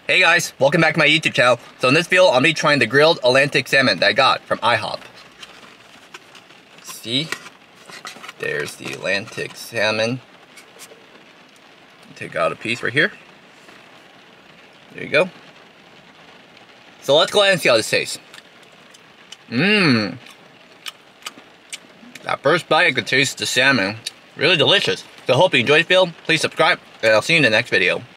Hey guys, welcome back to my YouTube channel. So in this video, I'll be trying the grilled Atlantic salmon that I got from IHOP. See? There's the Atlantic salmon. Take out a piece right here. There you go. So let's go ahead and see how this tastes. That first bite, I could taste the salmon. Really delicious. So I hope you enjoyed this video. Please subscribe, and I'll see you in the next video.